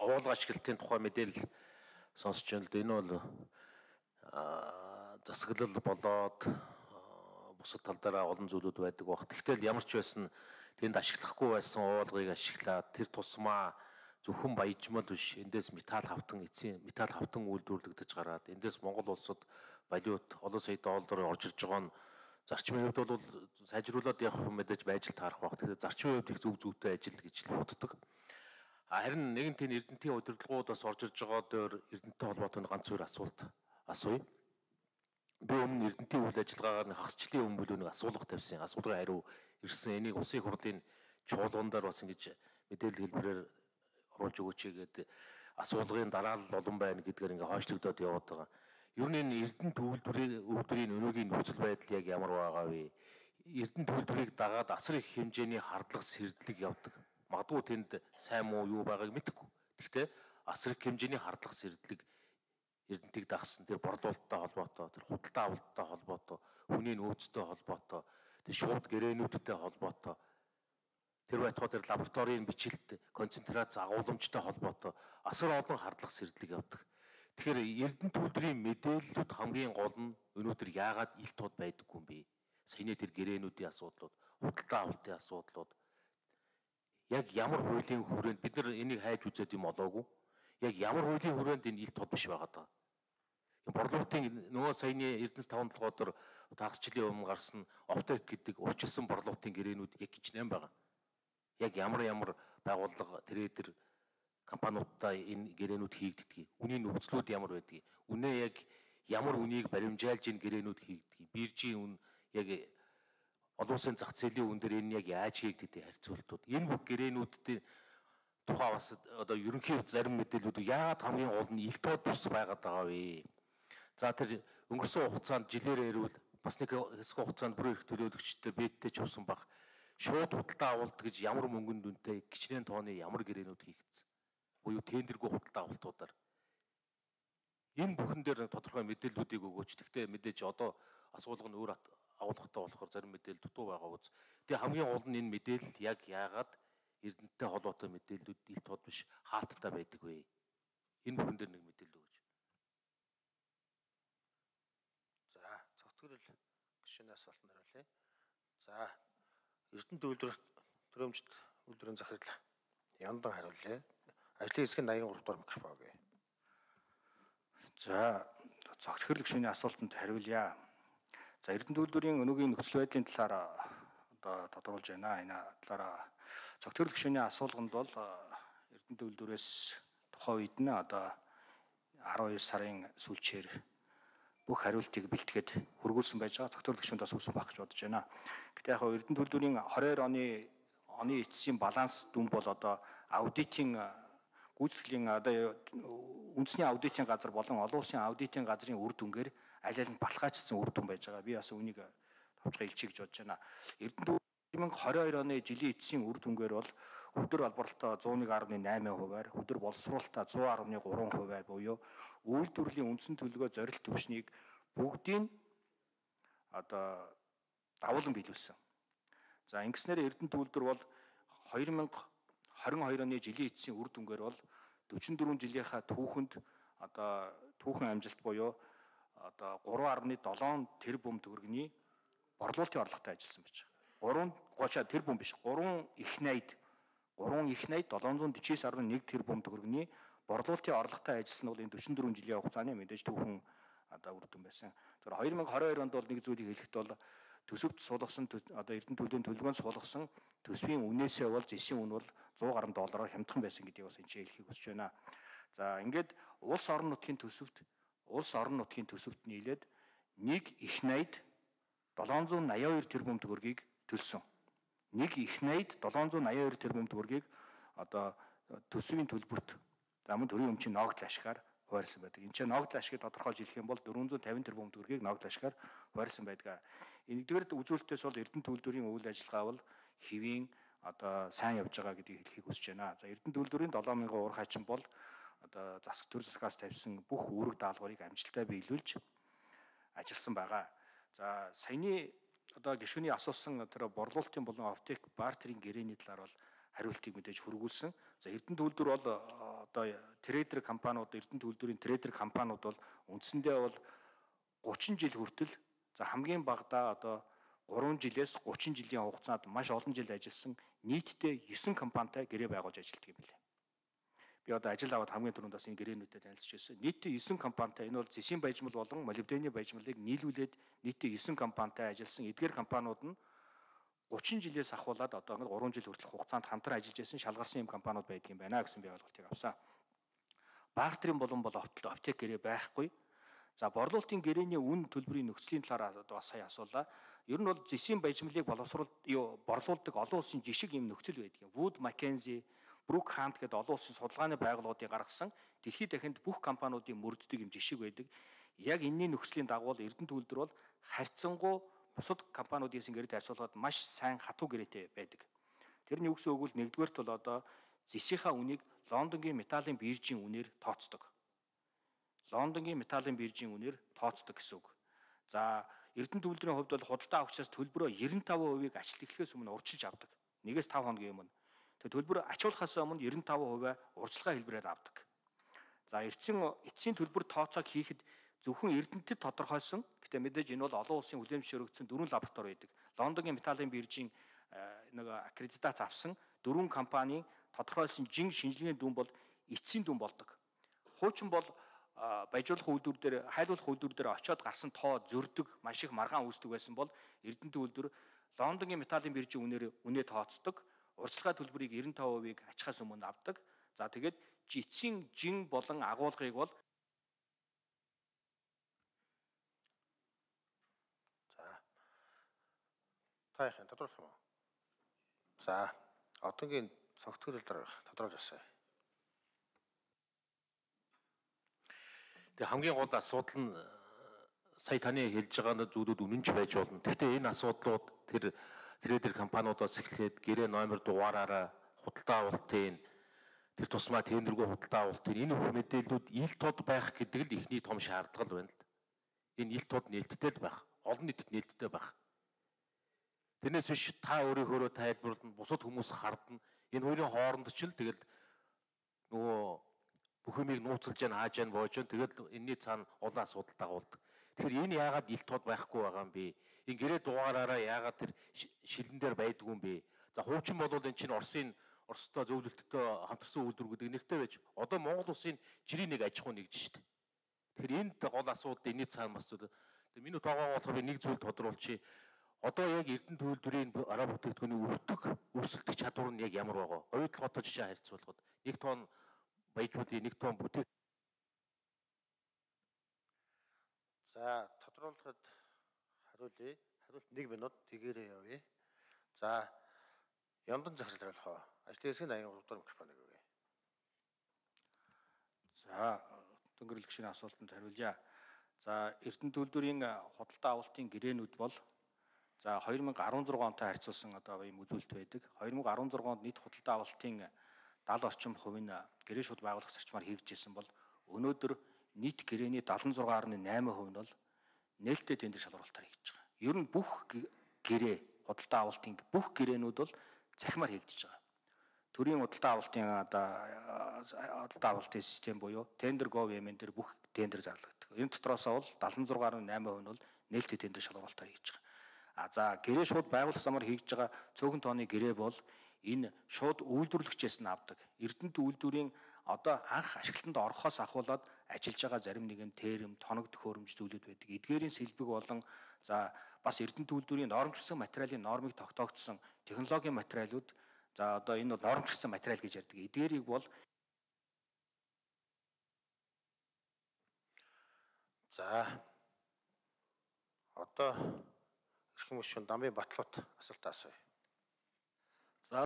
Овоолгоо ашиглалтын тухай мэдээлэл сонсч байна л да. Энэ бол засаглал болоод бусад тал дээр олон зүйлүүд байдаг баг. Тэгтэл ямар ч байсан тэнд ашиглахгүй байсан уулгыг ашиглаад тэр тусмаа зөвхөн баяжмал биш эндээс металл хавтан үйлдвэрлэгдэж гараад эндээс Монгол улсад валют олон сая доллар орж ирж байгаа нь зарчмын хувьд бол сайжруулад явах мэдээж байж л таарах баг. Тэгэхээр зарчмын хувьд их зөв зүйтэй ажил гэж л боддог. Харин нэгэн тийм эрдэнтийн удирдлагуудаас орж ирж байгаа дээр эрдэнэтэй холбоотой ганц хоёр асуулт асууя. Би өмнө эрдэнтийн үйл ажиллагаагаар хагас жилийн өмнө бүлээг асуулга тавьсан. Асуулгын хариу ирсэн. Энийг улсын их хурлын чуулганаар бас ингэж мэдээлэл хэлбэрээр оруулж өгөөч гэдэг асуулгын дараа л олон байна гэдгээр ингээ хойшлогдоод яваад байгаа. Ер нь энэ эрдэнэт үйлдвэрийн өнөөгийн нөхцөл байдал яг ямар байгаа вэ? Эрдэнэт үйлдвэрийг дагаад асар их хэмжээний хардлага сэрдлэг явдаг. Магадгүй тэнд сайн муу юу байгааг мэдэхгүй. Гэхдээ асар их хэмжээний хардлага сэрдлэг эрдэнтийг дагсан тэр борлуулалттай холбоотой, тэр худалдаа авалттай холбоотой, хүний нөөцтэй холбоотой, тэр шууд гэрээнүүдтэй холбоотой, тэр байтугай тэр лабораторийн бичлэлт, концентрац агуулмжтай холбоотой асар олон хардлага сэрдлэг явдаг. Тэгэхээр эрдэнэт үйлдвэрийн мэдээллүүд хамгийн гол нь өнөөдөр яагаад ил тод байдаггүй юм бэ? Саяны тэр гэрээнүүдийн асуудлууд, худалдаа авалтын асуудлууд яг ямар хуулийн хүрээнд бид нар энийг хайж үзээд юм олоогүй. Яг ямар хуулийн хүрээнд энэ ил тод биш байгаа даа. Борлуулалтын нөгөө саяны Эрдэнэс 5-7 өдөр тагс жилийн өмнө гарсан Оптек гэдэг урьдчилсан борлуулалтын гэрээнүүд яг гिचнээн байгаа. Яг ямар байгууллага трейдер компаниудтай энэ гэрээнүүд хийгддэг. Үнийн нөхцлүүд ямар байдгийг, үнэ яг ямар үнийг баримжаалж энэ гэрээнүүд хийгддэг. Биржийн үн яг олон улсын зах зээлийн үн дээр энэ яг яаж хийгддэг харьцуултууд. Энэ бүх гэрээнүүдийн тухай бас одоо ерөнхий зарим мэдээлүүд яагаад хамгийн гол нь ил тод бус байгаад байгаа вэ? За тэр өнгөрсөн хугацаанд жилээр ирвэл бас нэг хэсэг хугацаанд бүр их төлөөлөгчтэй бэдтэй ч усан баг. Шууд худалдаа авалт гэж ямар мөнгөнд үнэтэй гिचнээн тооны ямар гэрээнүүд хийгдсэн. Буюу тендергүй худалдаа авалтуудаар. Энэ бүхэн дээр тодорхой мэдээллүүдийг өгөөч. Гэхдээ мэдээж одоо асуулга нь өөр агуулгатай болохоор зарим мэдээлэл дутуу байгаа үз. Тэгээ хамгийн гол нь энэ мэдээлэл яг яагаад эрдэнэтэй холбоотой мэдээллүүд ил тод биш хаалттай байдаг вэ? Энэ бүхэн дээр нэг мэдээлэл өгөөч. За, цогтгөрөл гишүүний асуултанд хариулъя. За, эрдэнэт үйлдвэр төрөмжт үйлдвэрийн захирал Яндан хариулъя. Ажлын хэсгийн 83 дугаар микрофон өгье. За, цогтгөрөл гишүүний асуултанд хариулъя. За, эрдэнэт үйлдвэрийн өнөөгийн нөхцөл байдлын талаар одоо тодорхойлж байна. Энэ талаар цогтгөрөл гишүүний асуулганд бол эрдэнэт үйлдвэрээс тухайн үед нь одоо 12 сарын сүүлчээр бүх хариултыг бэлтгээд хургуулсан байж байгаа. Цогтгөрөл гишүүндээ сүрсэн байх гэж бодож байна. Гэтэ яг эрдэнэт үйлдвэрийн 22 оны эцсийн баланс дүн бол одоо аудитын гүйцэтгэлийн одоо үндэсний аудитын газар болон олон улсын аудитын газрын үр дүнгээр аль аль нь баталгаажсан үр дүн байж байгаа. Би бас үүнийг товчхон илчиж гэж бодож байна. Эрдэнэт 2022 оны жилийн эцсийн үр дүнгээр бол өдөр албарлалтаа 101.8%-аар, өдөр боловсруулалтаа 100.3%-аар буюу үйлдвэрлэлийн үндсэн төлөвлөгөө зорилт түвшнийг бүгдийг одоо давуулан биелүүлсэн. За ингэснээр эрдэнэт үйлдвэр бол 2022 оны жилийн эцсийн үр дүнгээр бол 44 жилийнхаа түүхэнд одоо түүхэн амжилт буюу одоо 3.7 тэрбум төгрөгийн борлуулалтын орлоготой ажилласан байж байгаа. 3 тэрбум биш 3 их найд 749.1 тэрбум төгрөгийн борлуулалтын орлоготой ажилласан бол энэ 44 жилийн хугацааны мэдээж түүхэн одоо үр дүн байсан. Тэгэхээр 2022 онд бол нэг зүйлийг хэлэхэд бол төсөвт суулгасан одоо эрдэнэт үйлдвэрийн төлөвлөгөөнд суулгасан төсвийн үнээсээ бол зэсийн үн бол 100 гаруй доллараар хямдхан байсан гэдгийг бас энэ хэлхийг хүсэж байна. За ингээд улс орон нутгийн төсөвт нийлээд нэг их найд 782 тэрбум төгрөгийг төлсөн. Нэг их найд 782 тэрбум төгрөгийг одоо төсвийн төлбөрт за мөн төрийн өмчийн ногдол ашгаар хуваарлсан байдаг. Энд чинь ногдол ашгийг тодорхойлж хэлэх юм бол 450 тэрбум төгрөгийг ногдол ашгаар хуваарлсан байдаг. Нэгдүгээр үзүүлэлтээс бол эрдэнэт үйлдвэрийн үйл ажиллагаа бол хэвийн одоо сайн явж байгаа гэдгийг хэлхийг хүсэж байна. За эрдэнэт үйлдвэрийн 7000 уур хачин бол одоо төр засгаас тавьсан бүх үүрэг даалгаврыг амжилттай биелүүлж ажилласан байгаа. За саяны одоо гишүүний асуусан тэр борлуулалтын болон Оптек бартерийн гэрээний талаар бол хариултыг мэдээж хургуулсан. За эрдэнэт үйлдвэр бол одоо трейдер компаниуд, эрдэнэ төлөвлөрийн трейдер компаниуд бол үндсэндээ бол 30 жил хүртэл за хамгийн багадаа одоо 3 жилээс 30 жилийн хугацаанд маш олон жил ажилласан нийтдээ 9 компанитай гэрээ байгуулж ажилладаг юм билээ. Би одоо ажил аваад хамгийн түрүүнд бас энэ гэрээнүүдэд танилцж байсан. Нийтдээ 9 компанитай энэ бол зэсийн баяжмал болон молибдены баяжмалыг нийлүүлээд нийтдээ 9 компанитай ажилласан эдгээр компаниуд нь 30 жилээс ахуулаад одоо 3 жил хүртэлх хугацаанд хамтран ажиллаж байсан шалгарсан юм компаниуд байдаг юм байна гэсэн би ойлголтыг авсан. Баартрын болон бол аптек гэрээ байхгүй. За борлуулалтын гэрээний үн төлбөрийн нөхцөлийн талаар одоо бас сая асуулаа. Ер нь бол зэсийн баяжмалыг борлуулдаг олон улсын жишг юм нөхцөл байдаг юм. Wood Mackenzie, Brook Hunt гэдэг олон улсын судалгааны байгууллагуудыг гаргасан дэлхийд дахинд бүх компаниудын мөрддөг юм жишг байдаг. Яг энэний нөхцөлийн дагуу Эрдэнэ төлөвлөр бол харьцангуй бусад компаниудын гэрээтэй харьцуулахад маш сайн хатуу гэрээтэй байдаг. Тэрний үгс өгвөл нэгдүгээрт бол одоо зэсийнхаа үнийг Лондонгийн металлын биржийн үнээр тооцдог. Лондонгийн металлын биржийн үнээр тооцдог гэсэн үг. За Эрдэнэ төлөвлөрийн хувьд бол худалдаа авчраас төлбөрөө 95%-ийг ачлал эхлэхээс өмнө урьдчилж авдаг. 1-5 хоногийн өмнө. Тэгээ төлбөр ачуулахаас өмнө 95% урьдчилгаа хэлбэрээр авдаг. За эцсийн төлбөр тооцоог хийхэд зөвхөн Эрдэнэтэд тодорхойлсон. Гэтэ мэдээж энэ бол олон улсын хүлээн зөвшөөрөгдсөн 4 лаборатори байдаг. Лондонгийн металлын биржийн нэг аккредитац авсан 4 компанийн тодорхойлсон жин шинжилгээний дүн бол эцсийн дүн болдог. Хуучин бол баяжуулах үйлдвэр дээр, хайлуулах үйлдвэр дээр очиод гарсан тоо зөрдөг, маш их маргаан үүсдэг байсан бол Эрдэнэ төлөвлөр Лондонгийн металлын биржийн үнээ тооцдог. Урьдчилгаа төлбөрийг 95%-ийг ачхаас өмнө авдаг. За тэгээд эцсийн жин болон агуулгыг бол та яхаа тодорхойлох юм уу? За одоогийн цогтгөрөл дараа тодорхойлж асууя. Тэгээ хамгийн гол асуудал нь сая таны хэлж байгаа зүйлүүд үнэн ч байж болно. Гэхдээ энэ асуудлууд тэр трейдер компаниудаас эхлээд гэрээ номер дугаараараа худалдаа авалтын тэр тусмаа тендергүй худалдаа авалтын энэ бүх мэдээллүүд ил тод байх гэдэг л ихний том шаардлага байна л да. Энэ ил тод нээлттэй л байх, олон нийтэд нээлттэй байх. Тэрнээс биш та өөрийнхөө тайлбарлана, бусад хүмүүс хардна. Энэ хоёрын хооронд ч л тэгэл нөгөө бүх юмыг нууцлж яана, хааж яана, боож яана. Тэгэл энэний цаана олон асуудал дагуулдаг. Тэгэхээр энэ яагаад ил тод байхгүй байгаа юм бэ? Энэ гэрээ дугаараараа яагаад тэр шилэн дээр байдгүй юм бэ? За хуучин бол энэ чинь Оростой зөвлөлтөд хамтарсан үйлдвэр гэдэг нэртэй байж одоо Монгол улсын жирийн нэг аж ахуй нэгж штэ. Тэгэхээр энд гол асуудал энэний цаана бас зүйл. Тэгээ миний тоогоо болохоор нэг зүйл тодруулчих. Одоо яг Эрдэнэ төлөвлөрийн араа бүтээгдэхүүний өрсөлдөх чадвар нь яг ямар байгаа? Оюутал хотоо жишээ харьцуулахад 1 тонн баяжуулын 1 тонн бүтээх. За тодруулахад хариулъя. Хариулт 1 минут тэгээрээ явъя. За Яндан захирал хариулах. Ажлын хэсгийн 83 дахь микрофоныг өгье. За дөнгөрлөх шинэ асуултанд хариулъя. За Эрдэнэ төлөвлөрийн худалдаа авалтын гэрээнүүд бол за 2016 онтой харьцуулсан одоо ийм үзүүлэлт байдаг. 2016 онд нийт худалдаа авалтын 70 орчим хувийн гэрээ шууд байгуулах зарчмаар хийгдэж байсан бол өнөөдөр нийт гэрээний 76.8% нь бол нээлттэй тендер шалгуулалтаар хийгдэж байгаа. Ер нь бүх гэрээ худалдаа авалтын бүх гэрээнүүд бол цахимаар хийгдэж байгаа. Төрийн худалдаа авалтын систем буюу тендер gov.mn дээр бүх тендер зарлагддаг. Энэ дотроос бол 76.8% нь бол нээлттэй тендер шалгуулалтаар хийж байгаа. За гэрээ шууд байгуулах замаар хийж байгаа цөөхөн тооны гэрээ бол энэ шууд үйлдвэрлэгчээс нь авдаг. Эрдэнэт үйлдвэрийн одоо анх ашиглалтанд орохоос ахуулаад ажиллаж байгаа зарим нэгэн терм, тоног төхөөрөмж зүйлүүд байдаг. Эдгээрийн сэлбэг болон за бас Эрдэнэт үйлдвэрийн нормчлсан материалын нормыг тогтоогдсон технологийн материалууд за одоо энэ бол нормчлсан материал гэж ярьдаг. Эдгээрийг бол за одоо эрхэм гишүүн Дамбын Батлуут асуулт асууя.